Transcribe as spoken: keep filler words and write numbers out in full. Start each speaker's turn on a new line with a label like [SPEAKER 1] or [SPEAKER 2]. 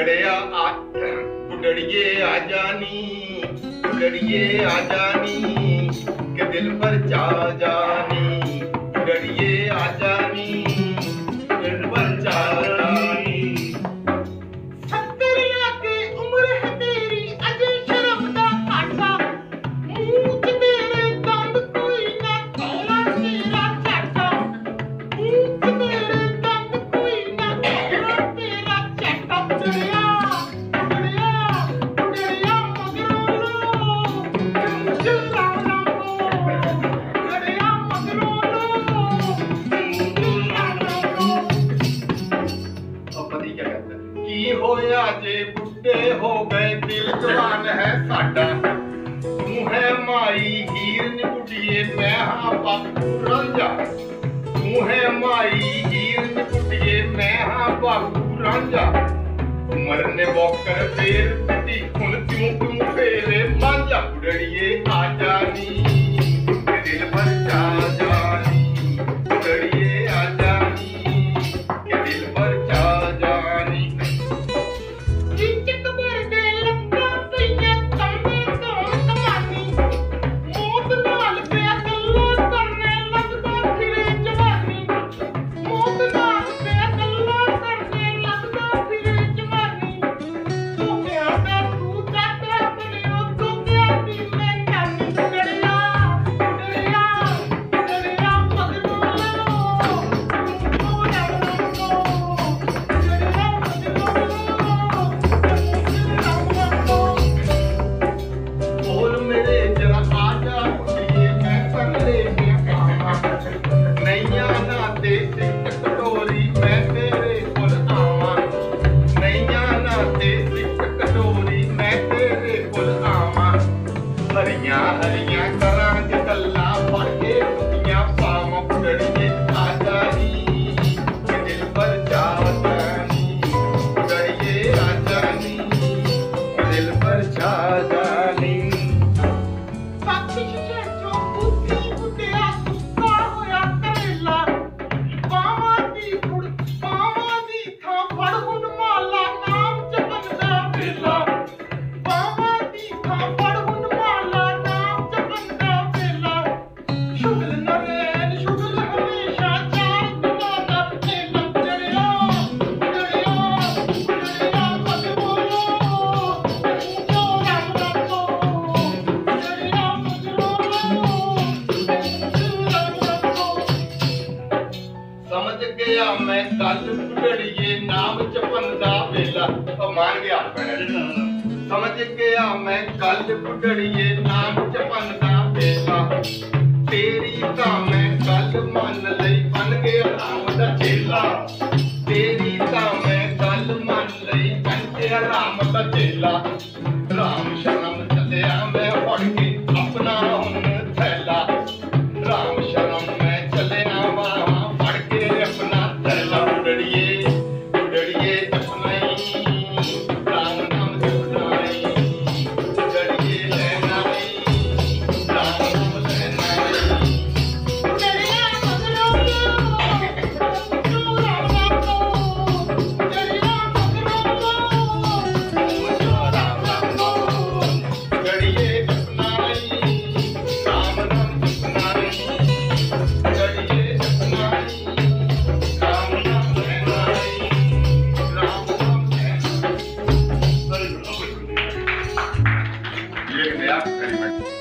[SPEAKER 1] बुढ़ड़िया आ बुढ़ड़िए आ जानी बुढ़ड़िए आ जानी के दिल पर जा जानी बुढ़ड़िए आ जानी दिल पर जा जानी।
[SPEAKER 2] सत्तर लाके उम्र है तेरी अजय शर्म दा घाटा मुंह च तेरे दंद कोई ना कौला तेरा चाटा मुंह च तेरे दंद कोई ना कौला तेरा चाटा। बुढ़ड़िया बुढ़ड़िया बुढ़ड़िया मगरों लो मुझे लाना लो बुढ़ड़िया मगरों लो मुझे लाना लो।
[SPEAKER 1] अब पति क्या कहता है की होया जे बुढ़े हो गए दिल जवान है साडा तू है माई हीर नी बुढ़िए मैं हाँ बापू रांझा तू है माई हीर नी बुढ़िए मैं हाँ बापू रांझा मरने बोकर फेर पिटी खुन क्यों क्यों फेरे मांझा बुढ़ड़िए आ जानी के दिल पर जा जानी बुढ़ड़िए आ जानी के दिल पर जा जानी।
[SPEAKER 2] जिंच कबर दे लंका पईया तंबे कौन कमानी मौत नाल पिया गल्ला करने लगदा फिरे जवानी मौत नाल पिया गल्ला करने लगदा फिरे जवानी। धोखिया दा तू काटा बनियो धोखिया दी मैं जानी। बुढ़ड़िया बुढ़ड़िया बुढ़ड़िया मगरों लो मुझको लाना लो बुढ़ड़िया मगरों लो मुझे लाना लो।
[SPEAKER 1] बोल मेरे जरा आजा बुढ़िए मैं कर ले के आवा नैया ना दे सिक कटोरी मैं तेरे कोल आवा नैया ना दे सिक कटोरी मैं तेरे कोल आवा हरियां हरियां करां च गल्ला फड़ के टुटियां पावां बुढ़ड़िए आ जानी के दिल पर जा जानी बुढ़ड़िए आ जानी के दिल पर जा जानी।
[SPEAKER 2] बख्शिश चो बुद्धि बुढ़िया सुक्का होया करेला बावां दी गुड़ बावां दी थां फड़ हुन माला नाम जपन दा वेला बावां दी थां फड़ हुन माला नाम जपन दा वेला। शुगल नरेन शुगल हमेशा चार दुआ दा चेला। बुढ़ड़िया बुढ़ड़िया बुढ़ड़िया मगरों लो मुझको लाना लो बुढ़ड़िया मगरों लो मुझे लाना लो।
[SPEAKER 1] समझ गया मैं गल बुढ़ड़िए नाम जपन दा वेला ओ मान गया समझ गया मैं गल बुढ़ड़िए नाम जपन दा वेला तेरी तां मैं गल मन लई बन गया राम दा चेला तेरी तां मैं गल मन लई बन गया राम दा चेला। राम शरण चलिया मैं फड़ के अपना हुन थैला राम शरण मैं चलिया वहां फड़ के अपना थैला। बुढ़ड़िए बुढ़ड़िए जपनाई राम नाम जपनाई बुढ़ड़िए लहनाई राम नाम लहनाई।
[SPEAKER 2] बुढ़ड़िया मगरों लो मुझको लाना लो बुढ़ड़िया मगरों लो मुझको लाना लो।
[SPEAKER 1] बुढ़ड़िए जपनाई राम नाम जपनाई बुढ़ड़िए जपनाई राम नाम लहनाई राम नाम लहनाई। ये नया एक्सपेरिमेंट